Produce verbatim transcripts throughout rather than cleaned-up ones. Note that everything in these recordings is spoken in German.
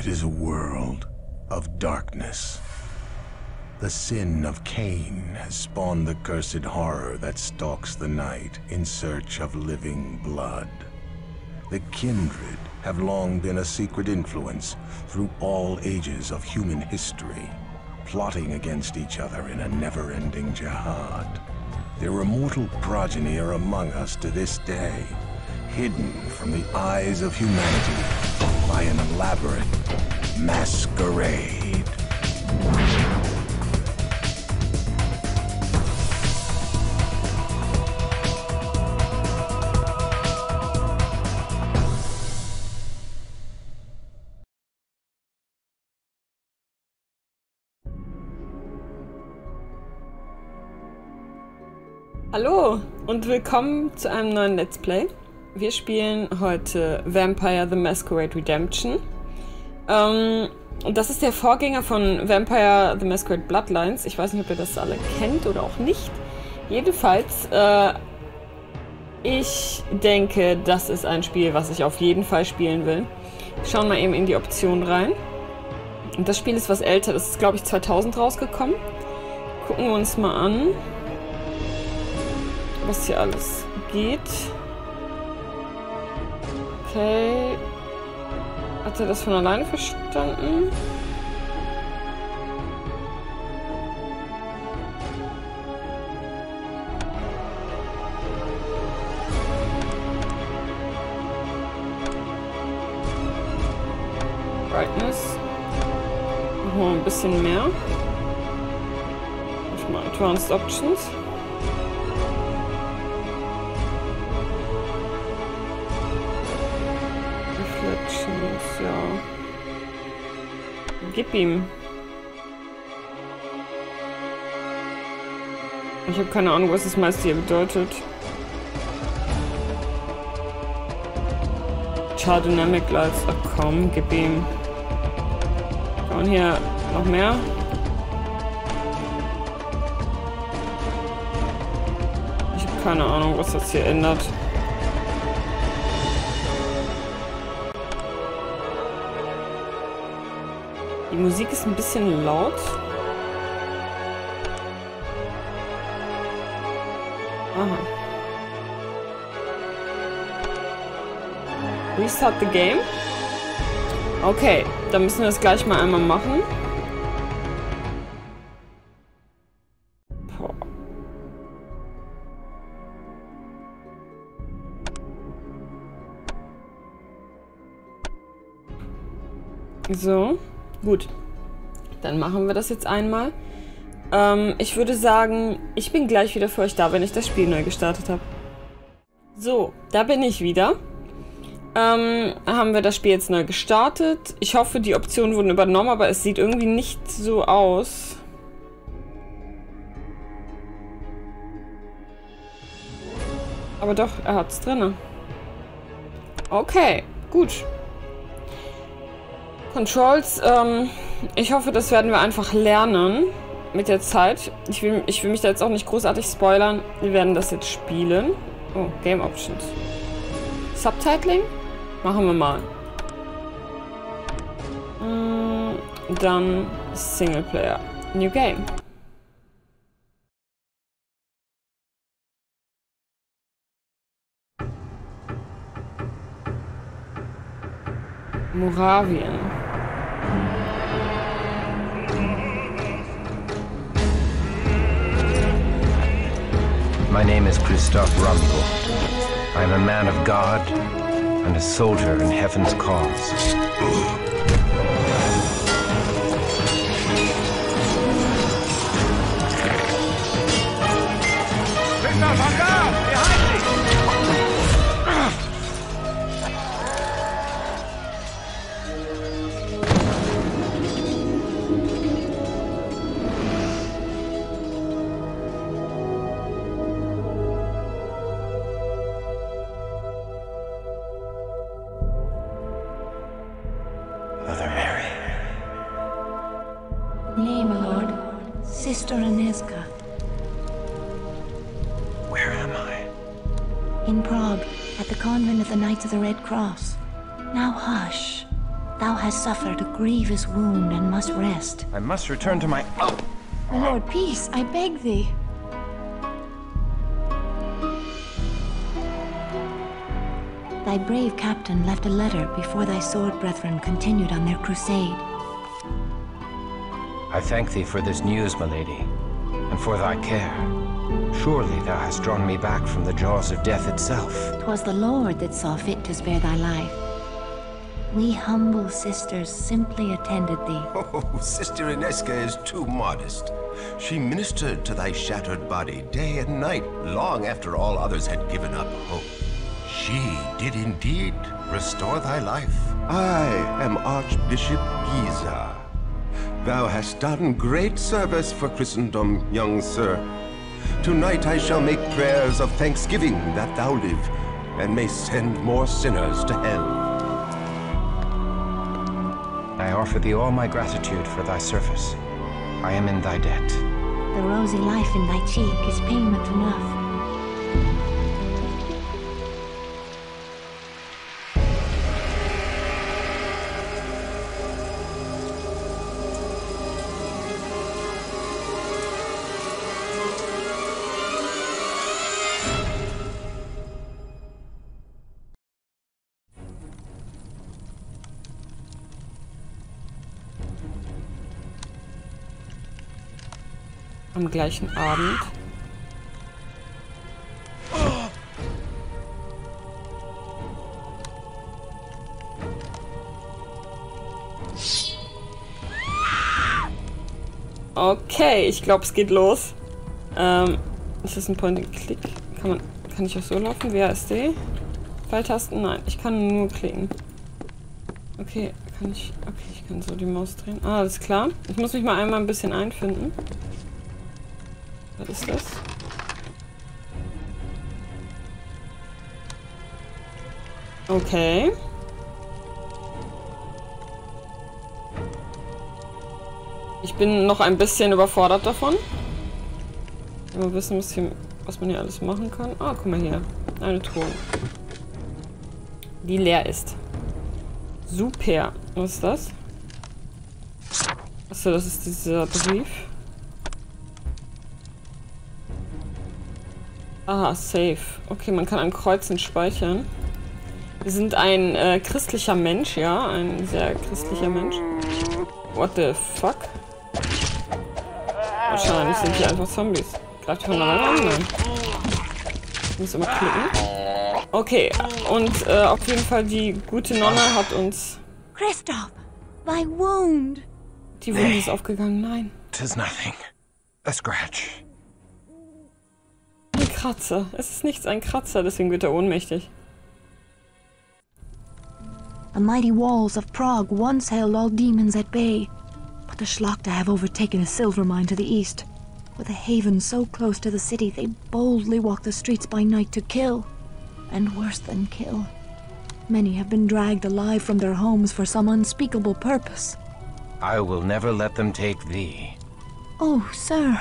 It is a world of darkness. The sin of Cain has spawned the cursed horror that stalks the night in search of living blood. The kindred have long been a secret influence through all ages of human history, plotting against each other in a never-ending jihad. Their immortal progeny are among us to this day, hidden from the eyes of humanity by an elaborate masquerade. Hallo und willkommen zu einem neuen Let's Play. Wir spielen heute Vampire: The Masquerade Redemption. Ähm, das ist der Vorgänger von Vampire: The Masquerade Bloodlines. Ich weiß nicht, ob ihr das alle kennt oder auch nicht. Jedenfalls, äh, ich denke, das ist ein Spiel, was ich auf jeden Fall spielen will. Schauen wir eben in die Optionen rein. Und das Spiel ist was älter. Das ist, glaube ich, zweitausend rausgekommen. Gucken wir uns mal an, was hier alles geht. Okay. Hat er das von alleine verstanden? Brightness. Machen wir ein bisschen mehr. Mal Advanced Options. Ja. Gib ihm. Ich habe keine Ahnung, was das meiste hier bedeutet. Char Dynamic Lights. Ach komm, gib ihm. Und hier noch mehr. Ich habe keine Ahnung, was das hier ändert. Die Musik ist ein bisschen laut. Aha. Restart the game. Okay, dann müssen wir das gleich mal einmal machen. Boah. So. Gut, dann machen wir das jetzt einmal. Ähm, ich würde sagen, ich bin gleich wieder für euch da, wenn ich das Spiel neu gestartet habe. So, da bin ich wieder. Ähm, haben wir das Spiel jetzt neu gestartet. Ich hoffe, die Optionen wurden übernommen, aber es sieht irgendwie nicht so aus. Aber doch, er hat es drin. Okay, gut. Controls, ähm, ich hoffe, das werden wir einfach lernen mit der Zeit. Ich will, ich will mich da jetzt auch nicht großartig spoilern. Wir werden das jetzt spielen. Oh, Game Options. Subtitling? Machen wir mal. Mm, dann Singleplayer. New Game. Moravien. My name is Christoph Rumble. I am a man of God and a soldier in heaven's cause. Christoph, on guard! Behind me! Mother Mary. Nay, my lord. Sister Aneska. Where am I? In Prague, at the convent of the Knights of the Red Cross. Now hush. Thou hast suffered a grievous wound and must rest. I must return to my... Oh. My lord, peace, I beg thee. Thy brave captain left a letter before thy sword brethren continued on their crusade. I thank thee for this news, my lady, and for thy care. Surely thou hast drawn me back from the jaws of death itself. 'Twas the Lord that saw fit to spare thy life. We humble sisters simply attended thee. Oh, Sister Inesca is too modest. She ministered to thy shattered body day and night, long after all others had given up hope. She did indeed restore thy life. I am Archbishop Giza. Thou hast done great service for Christendom, young sir. Tonight I shall make prayers of thanksgiving that thou live, and may send more sinners to hell. I offer thee all my gratitude for thy service. I am in thy debt. The rosy life in thy cheek is payment enough. Am gleichen Abend. Okay, ich glaube, es geht los. Ähm, ist das ein Point-and-Click? Kann man, kann ich auch so laufen? W A S D? Pfeiltasten? Nein, ich kann nur klicken. Okay, kann ich... Okay, ich kann so die Maus drehen. Ah, alles klar. Ich muss mich mal einmal ein bisschen einfinden. Was ist das? Okay. Ich bin noch ein bisschen überfordert davon. Mal wissen, was, hier, was man hier alles machen kann. Ah, guck mal hier. Eine Truhe. Die leer ist. Super. Was ist das? Achso, das ist dieser Brief. Ah, safe. Okay, man kann an Kreuzen speichern. Wir sind ein äh, christlicher Mensch, ja. Ein sehr christlicher Mensch. What the fuck? Wahrscheinlich sind hier einfach Zombies. Greift von alleine an? Nein. Ich muss immer klicken. Okay, und äh, auf jeden Fall die gute Nonne hat uns... Christoph, thy wound! Die Wunde ist aufgegangen, nein. Tis nothing. A scratch. Ein Kratzer. Es ist nichts, ein Kratzer, deswegen wird er ohnmächtig. The mighty walls of Prague once held all demons at bay, but the Schlachter have overtaken a silver mine to the east. With a haven so close to the city, they boldly walk the streets by night to kill, and worse than kill. Many have been dragged alive from their homes for some unspeakable purpose. I will never let them take thee. Oh, sir.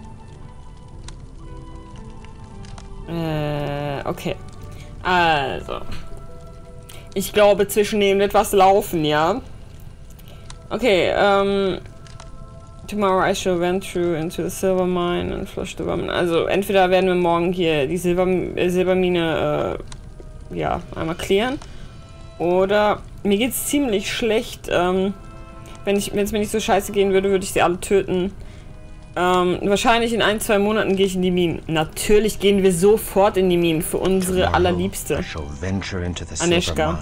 Äh, okay. Also. Ich glaube, zwischen denen wird was laufen, ja? Okay, ähm... Tomorrow I shall venture into the silver mine and flush the woman. Also, entweder werden wir morgen hier die Silber, äh, Silbermine, äh, ja, einmal klären. Oder mir geht's ziemlich schlecht, ähm... Wenn ich, wenn es mir nicht so scheiße gehen würde, würde ich sie alle töten. Ähm, wahrscheinlich in ein, zwei Monaten gehe ich in die Minen. Natürlich gehen wir sofort in die Minen für unsere allerliebste. Aneschka.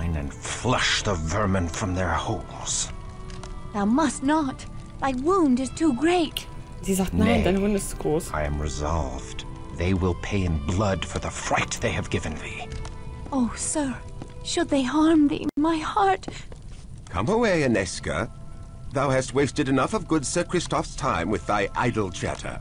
Thou must not. Thy wound is too great. Sie sagt, nein, deine Wunde ist zu groß. I am resolved. They will pay in blood for the fright they have given thee. Oh, sir, should they harm thee, my heart... Come away, Inesca. Thou hast wasted enough of good Sir Christoph's time with thy idle chatter.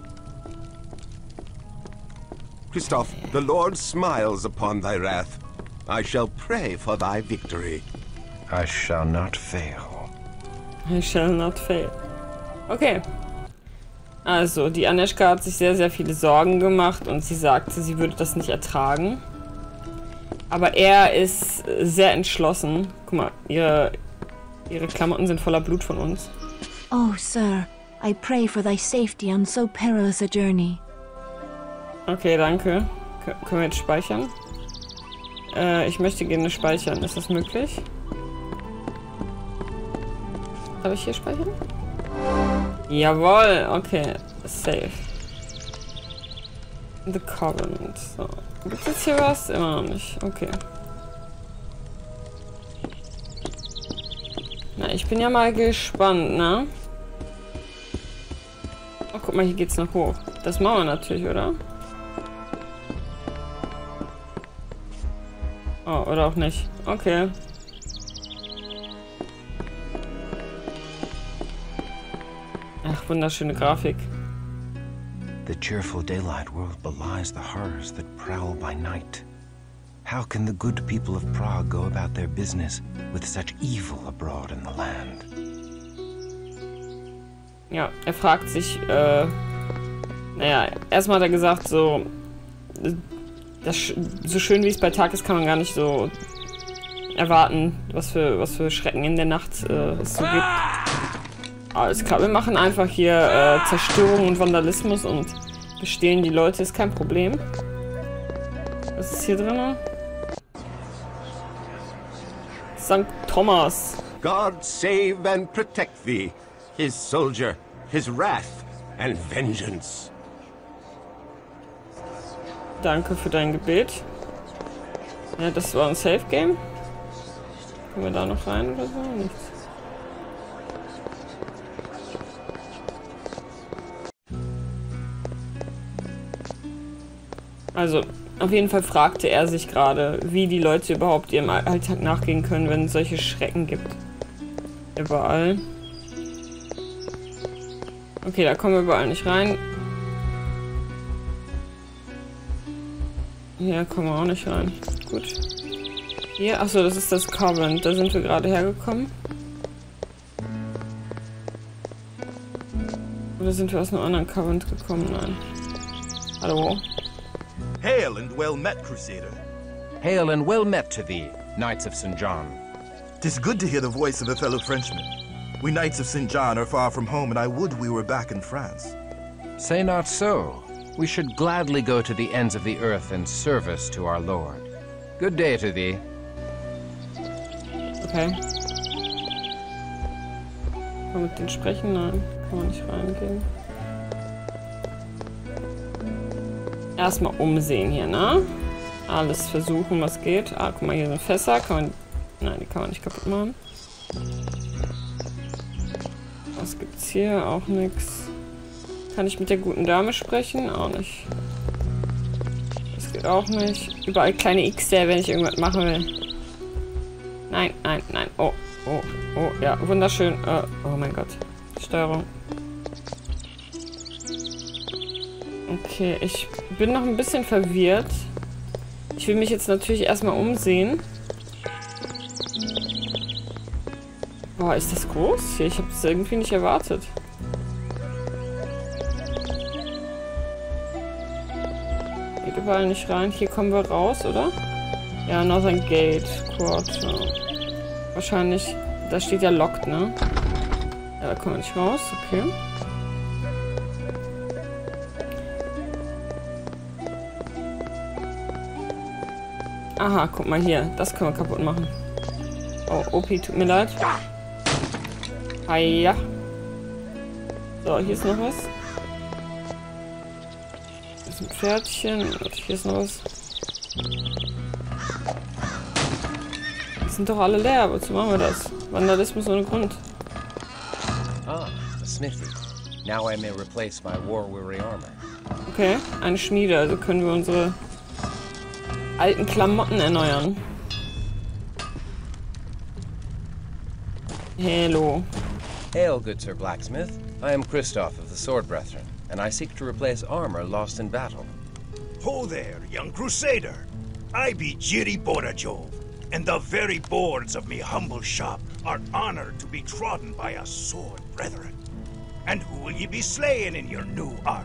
Christoph, the Lord smiles upon thy wrath. I shall pray for thy victory. I shall not fail. I shall not fail. Okay. Also, die Aneschka hat sich sehr, sehr viele Sorgen gemacht und sie sagte, sie würde das nicht ertragen. Aber er ist sehr entschlossen. Guck mal, ihre, Ihre Klamotten sind voller Blut von uns. Oh, sir, I pray for thy safety on so perilous a journey. Okay, danke. K können wir jetzt speichern? Äh, ich möchte gerne speichern. Ist das möglich? Darf ich hier speichern? Jawohl, okay. Safe. The Covenant. So. Gibt es hier was? Immer noch nicht. Okay. Na, ich bin ja mal gespannt, ne? Oh, guck mal, hier geht's noch hoch. Das machen wir natürlich, oder? Oh, oder auch nicht. Okay. Ach, wunderschöne Grafik. The cheerful daylight world belies the horrors that prowl by night. How can the good people of Prague go about their business with such evil abroad in the land? Ja, er fragt sich, äh, naja, erstmal hat er gesagt, so, das, so schön wie es bei Tag ist, kann man gar nicht so erwarten, was für, was für Schrecken in der Nacht äh, es so gibt. Alles klar, wir machen einfach hier äh, Zerstörung und Vandalismus und bestehlen die Leute, ist kein Problem. Was ist hier drin? Sankt Thomas. God save and protect thee, his soldier, his wrath and vengeance. Danke für dein Gebet. Ja, das war ein Safe Game. Können wir da noch rein oder so? Nichts. Also, auf jeden Fall fragte er sich gerade, wie die Leute überhaupt ihrem Alltag nachgehen können, wenn es solche Schrecken gibt. Überall. Okay, da kommen wir überall nicht rein. Hier kommen wir auch nicht rein. Gut. Hier, achso, das ist das Covenant. Da sind wir gerade hergekommen. Oder sind wir aus einem anderen Covenant gekommen? Nein. Hallo? Hail and well met, Crusader. Hail and well met to thee, Knights of Saint John. 'Tis good to hear the voice of a fellow Frenchman. We Knights of Saint John are far from home, and I would we were back in France. Say not so. We should gladly go to the ends of the earth in service to our Lord. Good day to thee. Okay. Kann man mit denen sprechen? Nein, kann man nicht reingehen. Erstmal umsehen hier, ne? Alles versuchen, was geht. Ah, guck mal, hier sind Fässer. Kann man... Nein, die kann man nicht kaputt machen. Was gibt's hier? Auch nichts. Kann ich mit der guten Dame sprechen? Auch nicht. Das geht auch nicht. Überall kleine X der, wenn ich irgendwas machen will. Nein, nein, nein. Oh, oh, oh, ja, wunderschön. Uh, oh mein Gott. Steuerung. Okay, ich bin noch ein bisschen verwirrt. Ich will mich jetzt natürlich erstmal umsehen. Boah, ist das groß hier? Ich habe es irgendwie nicht erwartet. Geht überall nicht rein. Hier kommen wir raus, oder? Ja, Northern Gate. Quarter. Wahrscheinlich. Da steht ja locked, ne? Ja, da kommen wir nicht raus. Okay. Aha, guck mal hier. Das können wir kaputt machen. Oh, O P, tut mir leid. Ah ja. So, hier ist noch was. Hier ist ein Pferdchen. Und hier ist noch was. Die sind doch alle leer. Wozu machen wir das? Vandalismus ohne Grund. Ah, a smithy. Now I may replace my war-weary armor. Okay, eine Schmiede. Also können wir unsere alten Klamotten erneuern. Hello. Hail, good Sir Blacksmith. I am Christoph of the Sword Brethren, and I seek to replace armor lost in battle. Ho there, young Crusader. I be Jiri Borajov, and the very boards of me humble shop are honored to be trodden by a sword brethren. And who will ye be slaying in your new armor?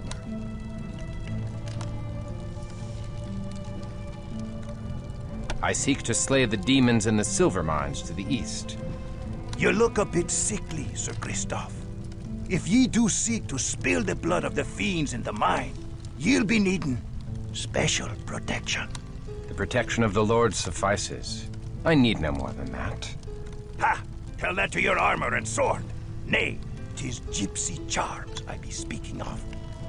I seek to slay the demons in the silver mines to the east. You look a bit sickly, Sir Christoph. If ye do seek to spill the blood of the fiends in the mine, ye'll be needing special protection. The protection of the Lord suffices. I need no more than that. Ha! Tell that to your armor and sword. Nay, 'tis gypsy charms I be speaking of.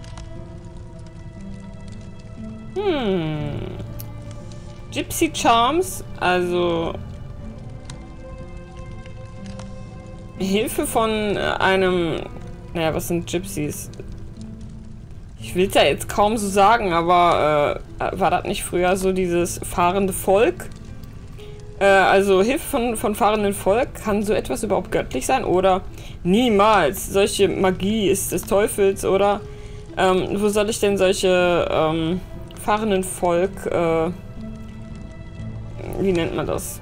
Hm. Gypsy Charms, also Hilfe von einem, naja, was sind Gypsies? Ich will es ja jetzt kaum so sagen, aber äh, war das nicht früher so dieses fahrende Volk? Äh, also Hilfe von, von fahrendem Volk, kann so etwas überhaupt göttlich sein? Oder niemals, solche Magie ist des Teufels, oder ähm, wo soll ich denn solche ähm, fahrenden Volk, äh, wie nennt man das?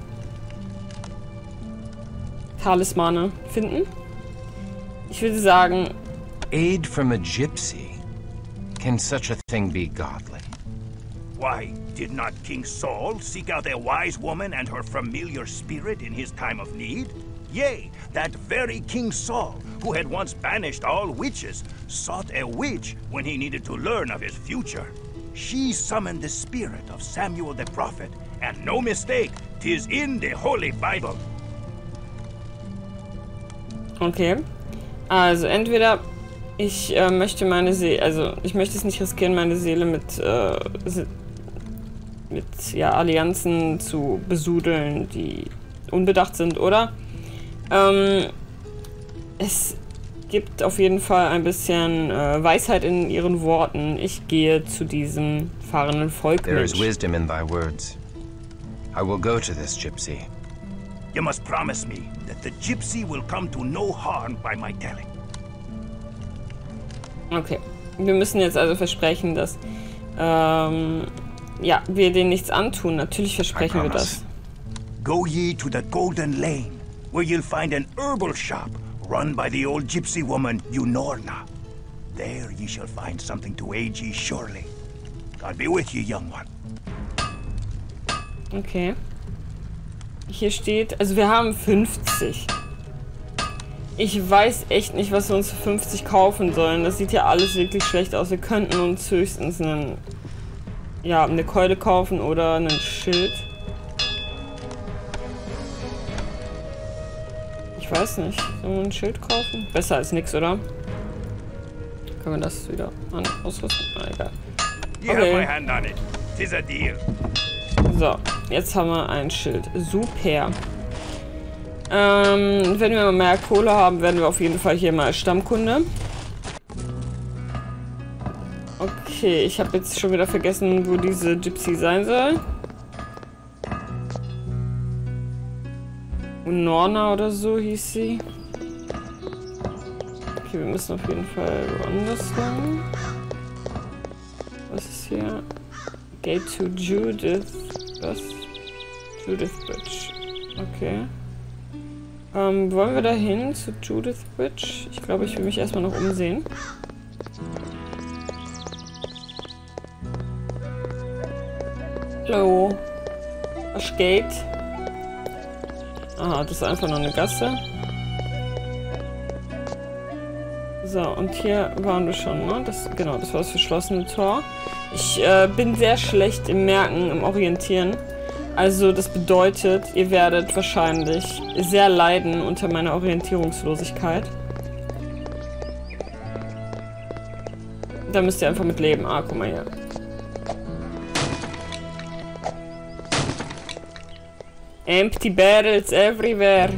Talismane finden? Ich würde sagen... Aid from a gypsy? Can such a thing be godly? Why, did not King Saul seek out a wise woman and her familiar spirit in his time of need? Yea, that very King Saul, who had once banished all witches, sought a witch when he needed to learn of his future. She summoned the spirit of Samuel the prophet, and no mistake, 'tis in the Holy Bible. Okay. Also entweder ich äh, möchte meine Seele, also ich möchte es nicht riskieren, meine Seele mit, äh, mit ja, Allianzen zu besudeln, die unbedacht sind, oder? Ähm, es gibt auf jeden Fall ein bisschen äh, Weisheit in ihren Worten. Ich gehe zu diesem fahrenden Volk. There is wisdom in thy words. I will go to this gypsy. You must promise me that the gypsy will come to no harm by my telling. Okay. Wir müssen jetzt also versprechen, dass ähm, ja, wir denen nichts antun. Natürlich versprechen wir das. Go ye to the Golden Lane, where you'll find an herbal shop run by the old gypsy woman Unorna. There ye shall find something to aid ye surely. God be with you, young one. Okay. Hier steht, also wir haben fünfzig. Ich weiß echt nicht, was wir uns für fünfzig kaufen sollen. Das sieht ja alles wirklich schlecht aus. Wir könnten uns höchstens einen, ja, eine Keule kaufen oder einen Schild. Ich weiß nicht. Sollen wir ein Schild kaufen? Besser als nix, oder? Können wir das wieder an ausrüsten? Ah, egal. Okay. So, jetzt haben wir ein Schild. Super. Ähm, wenn wir mehr Kohle haben, werden wir auf jeden Fall hier mal Stammkunde. Okay, ich habe jetzt schon wieder vergessen, wo diese Gypsy sein soll. Unorna oder so hieß sie. Okay, wir müssen auf jeden Fall woanders lang. Was ist hier? Gate to Judith. Was? Judith Bridge. Okay. Ähm, wollen wir da hin zu Judith Bridge? Ich glaube, ich will mich erstmal noch umsehen. Hallo. Was geht? Aha, das ist einfach nur eine Gasse. So, und hier waren wir schon, ne? Das, genau, das war das verschlossene Tor. Ich äh, bin sehr schlecht im Merken, im Orientieren. Also das bedeutet, ihr werdet wahrscheinlich sehr leiden unter meiner Orientierungslosigkeit. Da müsst ihr einfach mit leben. Ah, guck mal hier. Empty barrels everywhere.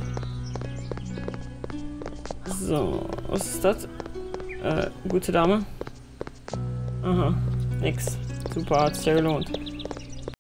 So, was ist das? Äh, gute Dame. Aha, nix. Super, hat's ja gelohnt.